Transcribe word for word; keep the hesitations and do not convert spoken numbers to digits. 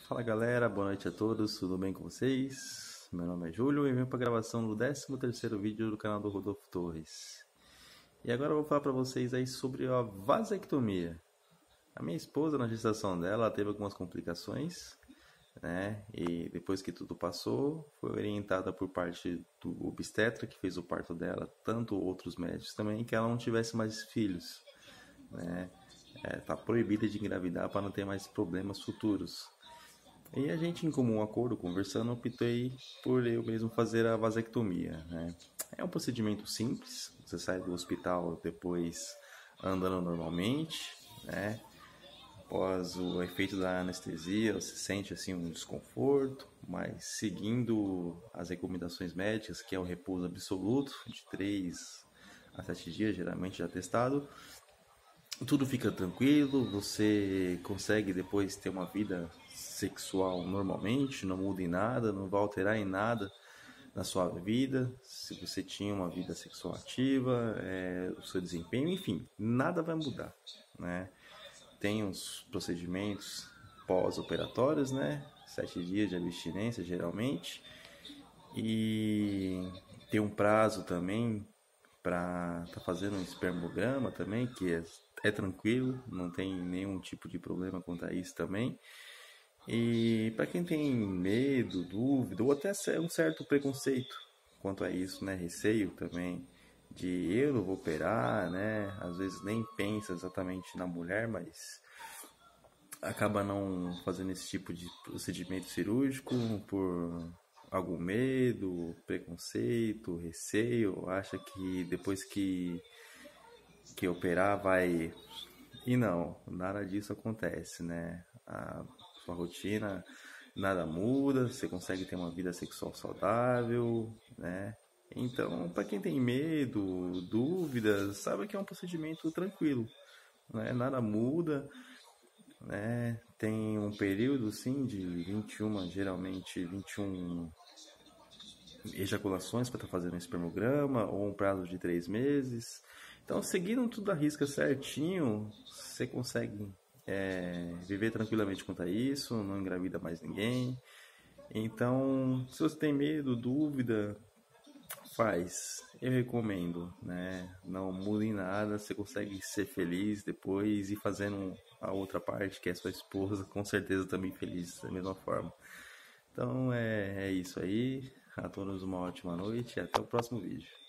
Fala galera, boa noite a todos, tudo bem com vocês? Meu nome é Júlio e venho para a gravação do décimo terceiro vídeo do canal do Rodolfo Torres. E agora eu vou falar para vocês aí sobre a vasectomia. A minha esposa, na gestação dela, ela teve algumas complicações, né? E depois que tudo passou, foi orientada por parte do obstetra que fez o parto dela, tanto outros médicos também, que ela não tivesse mais filhos, né? É, tá proibida de engravidar para não ter mais problemas futuros. E a gente, em comum acordo, conversando, optei por eu mesmo fazer a vasectomia, né? É um procedimento simples, você sai do hospital depois andando normalmente, né? Após o efeito da anestesia, você sente assim um desconforto, mas seguindo as recomendações médicas, que é o repouso absoluto, de três a sete dias, geralmente já testado, tudo fica tranquilo, você consegue depois ter uma vida sexual normalmente, não muda em nada, não vai alterar em nada na sua vida. Se você tinha uma vida sexual ativa, é, o seu desempenho, enfim, nada vai mudar, né? Tem os procedimentos pós-operatórios, né? Sete dias de abstinência, geralmente, e tem um prazo também para tá fazendo um espermograma também, que é, é tranquilo, não tem nenhum tipo de problema quanto a isso também. E para quem tem medo, dúvida, ou até um certo preconceito quanto a isso, né, receio também de eu não vou operar, né, às vezes nem pensa exatamente na mulher, mas acaba não fazendo esse tipo de procedimento cirúrgico por algum medo, preconceito, receio, acha que depois que, que operar vai... E não, nada disso acontece, né? A sua rotina, nada muda, você consegue ter uma vida sexual saudável, né? Então, para quem tem medo, dúvidas, sabe que é um procedimento tranquilo, né? Nada muda, né? Tem um período, sim, de vinte e uma, geralmente vinte e um ejaculações para estar fazendo um espermograma, ou um prazo de três meses. Então, seguindo tudo à risca certinho, você consegue é, viver tranquilamente quanto a isso, não engravida mais ninguém. Então, se você tem medo, dúvida, faz. Eu recomendo, né? Não muda em nada, você consegue ser feliz depois e fazendo a outra parte, que é sua esposa, com certeza também feliz da mesma forma. Então é, é isso aí. A todos uma ótima noite e até o próximo vídeo.